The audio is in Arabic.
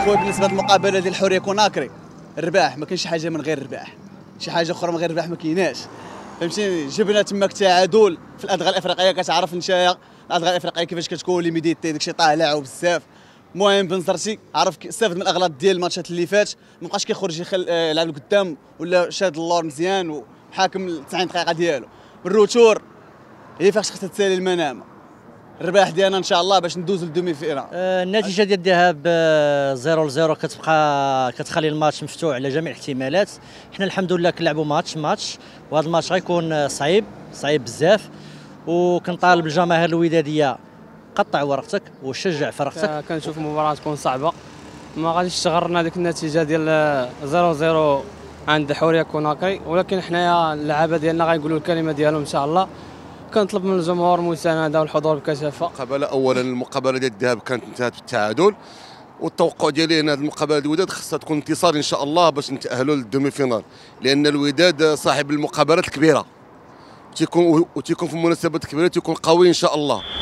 اخويا بالنسبه للمقابله ديال الحوريه كوناكري، الرباح ما كاينش شي حاجه من غير الرباح، شي حاجه اخرى من غير الرباح ما كايناش، فهمتيني. جبنا تماك تعادل في الادغال الافريقيه، كتعرف نتايا الادغال الافريقيه كيفاش كتكون ليميديتي داكشي طالع وبزاف. المهم بنزرتي عرف استافد من الاغلاط ديال الماتشات اللي فات، ما بقاش كيخرج يلعب لقدام ولا شاد اللور مزيان وحاكم 90 دقيقه ديالو. الروتور هي فاش خصها تسالي المنامه، الرباح ديالنا ان شاء الله باش ندوزو للدومي فينال. النتيجه ديال الذهاب 0-0 كتبقى كتخلي الماتش مفتوح على جميع الاحتمالات. حنا الحمد لله كنلعبوا ماتش وهذا الماتش غيكون صعيب بزاف، وكنطالب الجماهير الوداديه قطع ورقتك وشجع فرقتك. كنشوف المباراه تكون صعبه، ما غاديش تغرنا ديك النتيجه ديال 0-0 عند حوريه كوناكري، ولكن حنايا اللعابه ديالنا غايقولوا الكلمه ديالهم ان شاء الله. كنطلب من الجمهور المسانده والحضور بكثافه. المقابله ديال الذهاب كانت انتهت بالتعادل، والتوقع ديالي ان هذه المقابله ديال الوداد خصها تكون انتصار ان شاء الله باش نتاهلوا للدومي فينال، لان الوداد صاحب المقابلات الكبيره، تيكون في المناسبات الكبيره تيكون قوي ان شاء الله.